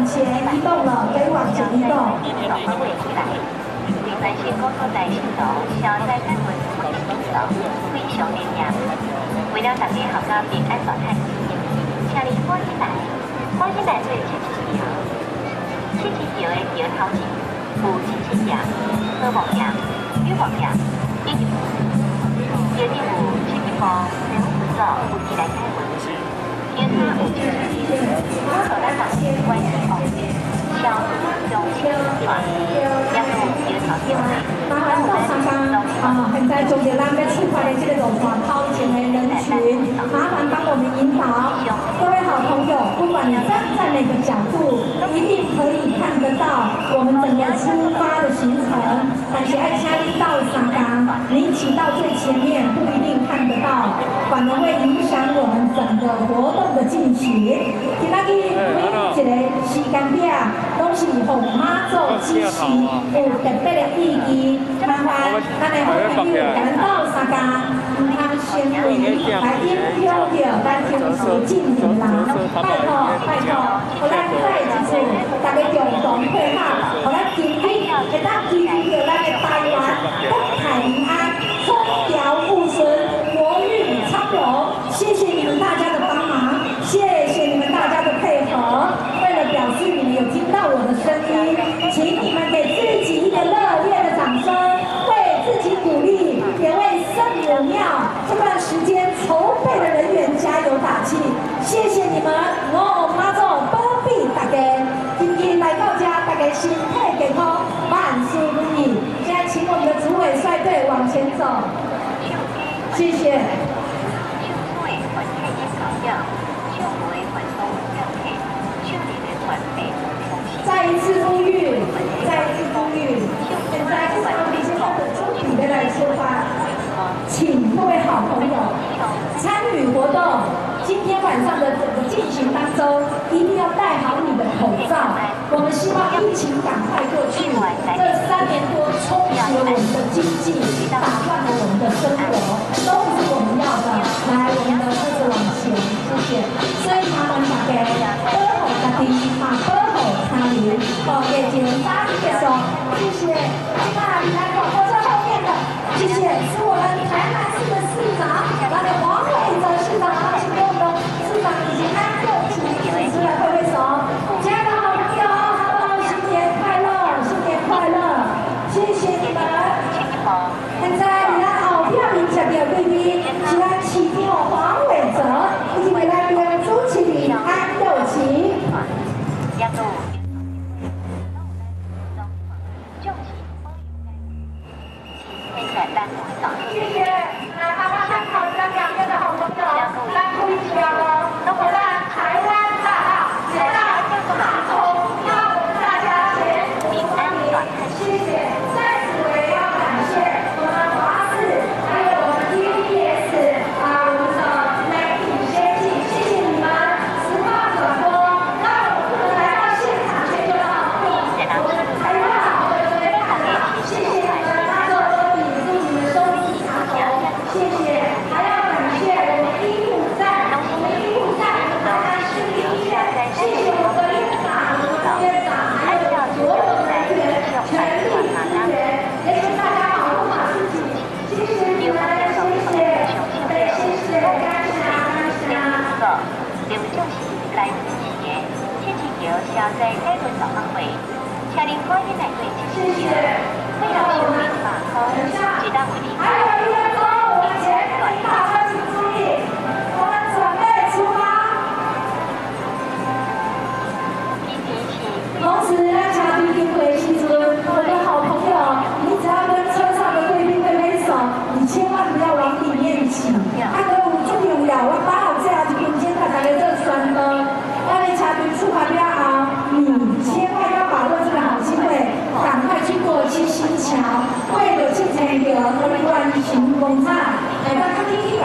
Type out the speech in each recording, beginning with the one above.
往前移动了，可以往前移动。 南线高速大线道小在台湾目的地道非常灵验，为了大家合家平安大探险，请你赶紧来做七七桥。七七桥的桥头前有七七岩、好望岩、雨望岩，以及桥顶有七七方人物塑造有起来台湾，桥下有七七桥，我和咱大家关系好。桥中七七船，也有桥头桥尾。 麻烦到上刚现在从咱要出发的这个路段靠前的人群，麻烦帮我们引导。各位好朋友，不管你站在哪个角度，一定可以看得到我们整个出发的行程。但是爱请你到上刚，你骑到最前面不一定看得到，反而会影响我们整个活动的进行。今仔日每一个时间表都是互妈祖支持，有特别的意义。麻烦咱的好朋友赶到三家，唔通先回来应邀着咱天时进行啦。拜托，互咱再一次大家共同配合，互咱今日会当支持着咱的台湾国泰民安，风调雨顺，国运昌隆。谢谢你们大家的帮忙，谢谢你们大家的配合。为了表示你们有听到我的声音，请你们给自己一个热烈的掌声，为自己鼓励，也为圣母庙这段时间筹备的人员加油打气。谢谢你们，我妈祖保庇大家。今天来到家，大家身体健康，万事如意。现在请我们的主委率队往前走，谢谢。再一次呼吁，现在是我们现在的终点来出发，请各位好朋友参与活动。今天晚上的整个进行当中，一定要戴好你的口罩。我们希望疫情赶快过去，这3年多充实了我们的经济，打乱了我们的生活，都不是我们要的。来，我们的车子往前，谢谢。所以麻烦大家保护家己，保护他人。疫情早日结束，谢谢。今晚来广播车后面的，谢谢，是我们台南市的市长，咱的黄伟哲市长，请跟我们市长以及安佑请出来挥挥手。亲爱的好朋友 ，Hello， 新年快乐，新年快乐，谢谢你们。现在你的后票面前的贵宾，是咱市长黄伟哲，以及为咱的主持人安佑琪。谢谢，来麻烦参考咱两边的好朋友，咱不一起了，我们台湾大道，也让大同邀大家前平安欢迎，谢谢。在此我也要感谢我们华视，还有我们 TVBS 我们的媒体先进，谢谢你们实况转播，让我们来到现场全球的好朋友，我们台湾好朋友这边看到，谢谢你们。谢谢，还要感谢我们医护站，我们医护站的台南市第1医院，谢谢我们的院长、我们的院长，还有所有的人员，全力支援，也请大家保护好自己。谢谢你们，谢谢，对，谢谢，感谢。刘就是来自企业，七七桥消灾解决早晚会，请您欢迎来对七七桥，非常幸运把控，直到为您。还有1分钟。大家请注意，我们准备出发。同时，咱车队经过的时阵，我的好朋友，你只要跟车上的贵宾挥挥手，你千万不要往里面挤。啊，各有重要，我把好这样子空间，大家做宣导。我的车队出发了后，你千万要把握这个好机会，赶快去过七星桥，为了进城桥和关行工厂。来到看第一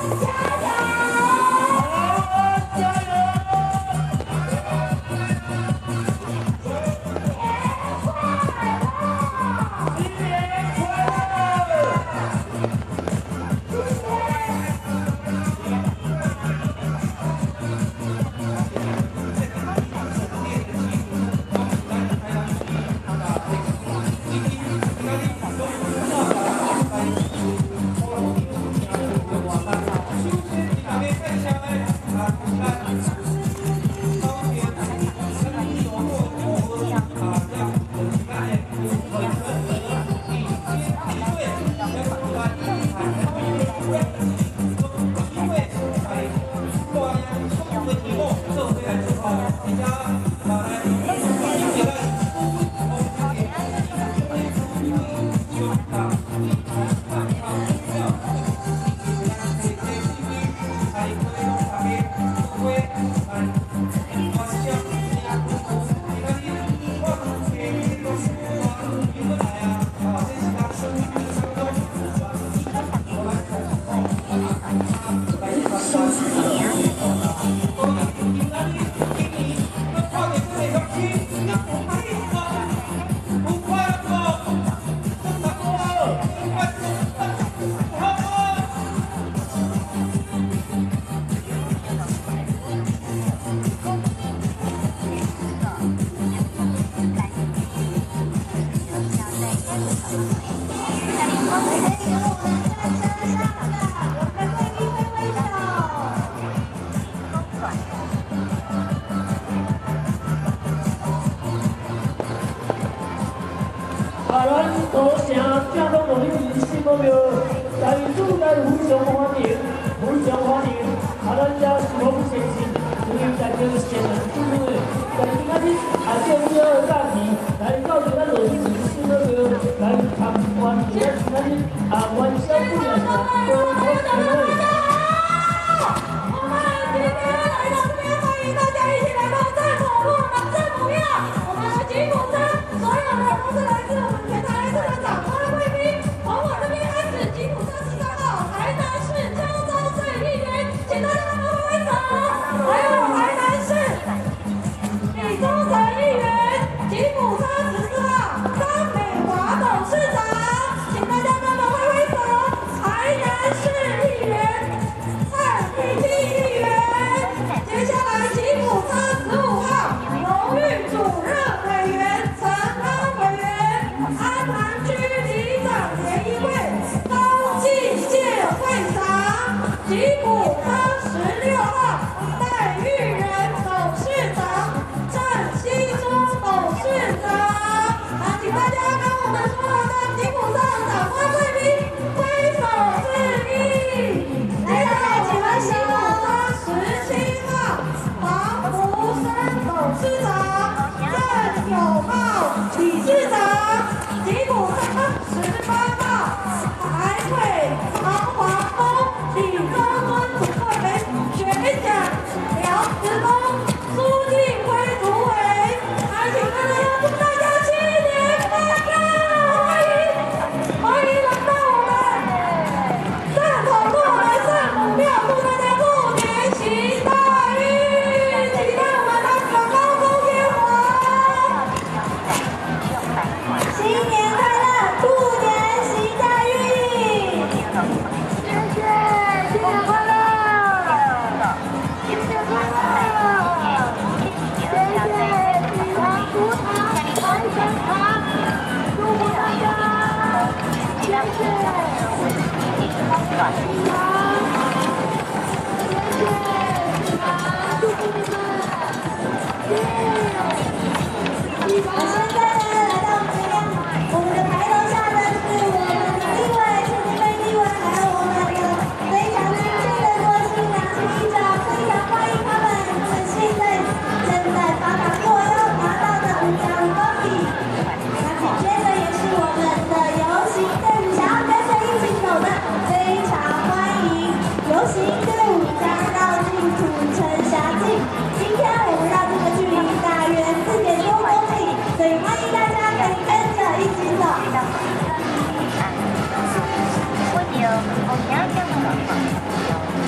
我有，我想讲的。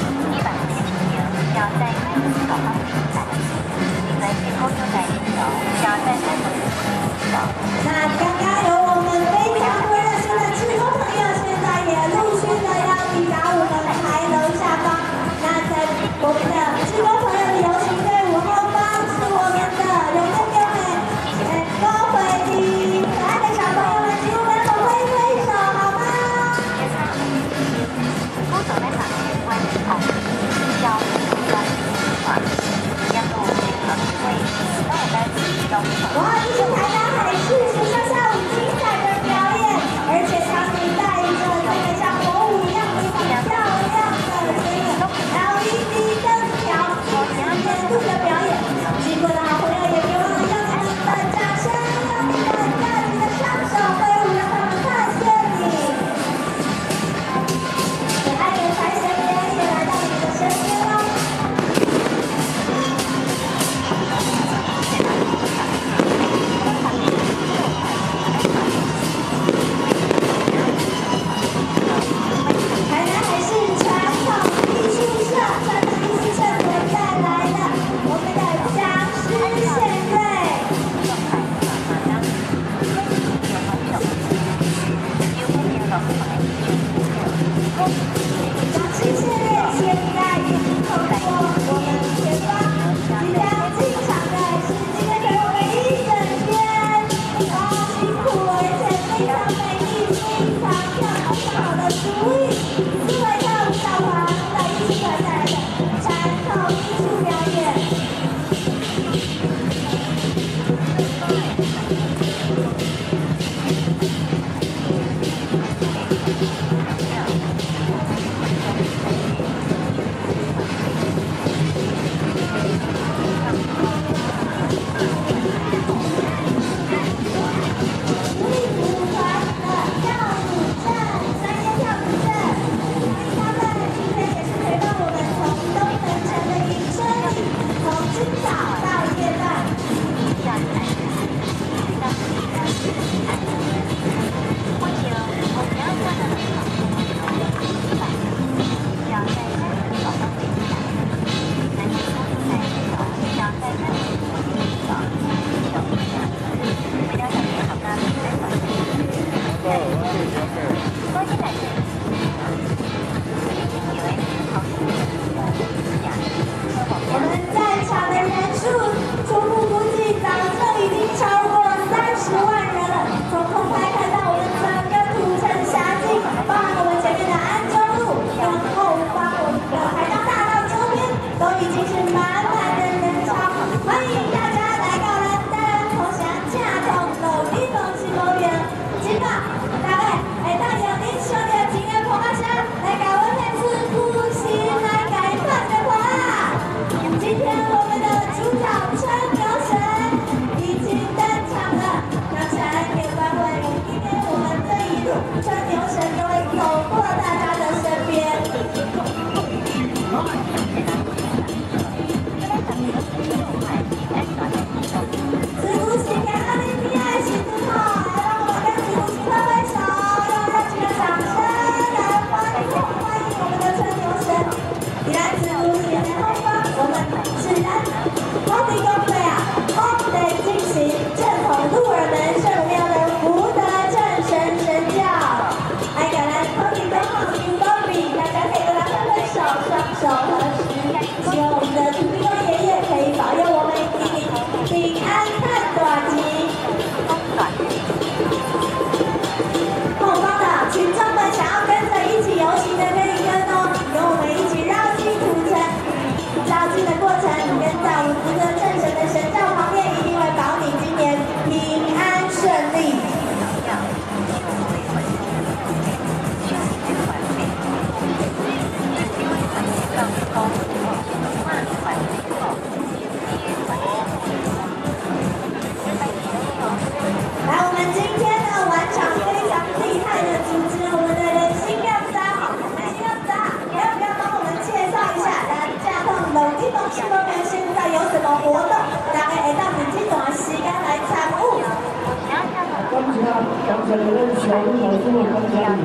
感谢咱小女老师的感谢你。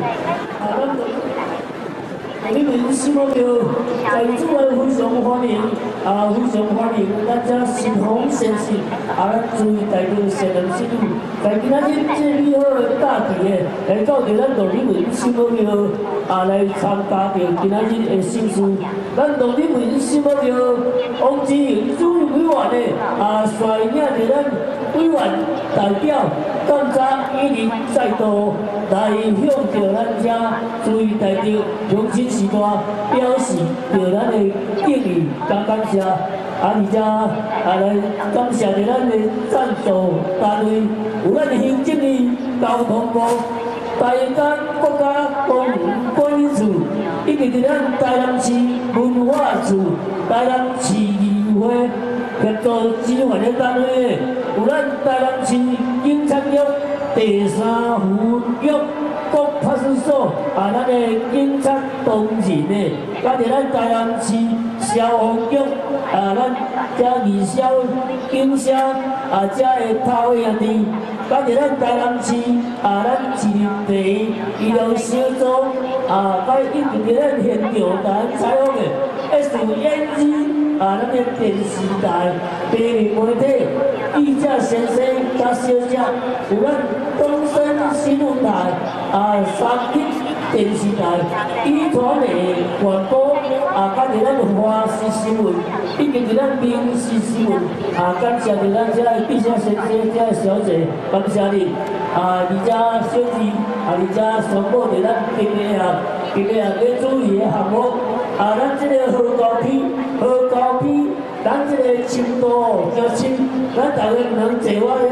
你们希望着在座的非常欢迎，非常欢迎咱遮新丰先生，咱注意带着善良心女，在今仔日这美好的假期来到着咱动力文新宝庙，来参加着今仔日的盛事。咱动力文新宝庙王志荣主任委员的率领着咱委员代表。感谢伊人再度来向着咱遮注意台着乡亲时代表示着咱的敬意，感谢。而且来感谢着咱的赞助单位，有咱的行政院交通部、台江国家公园管理处，以及着咱台南市文化处、台南市议会协助支援的单位，有咱台南市警察局第3分局各派出所咱的警察同仁的，甲着咱台南市消防局咱遮二消警车遮的头兄弟，甲着咱台南市咱市第医疗小组甲一直着咱现场咱采访的 SNG 咱的电视台、平面媒体、记者先生甲小姐，有咱东森新闻台、三立电视台、遗传的广播甲着咱华视新闻，以及着咱民视新闻感谢着咱遮的记者先生、遮的小姐，感谢你而且小弟而且宣布着咱今个月要注意的项目咱这个河高区，咱这个深度交深，咱大家能坐我。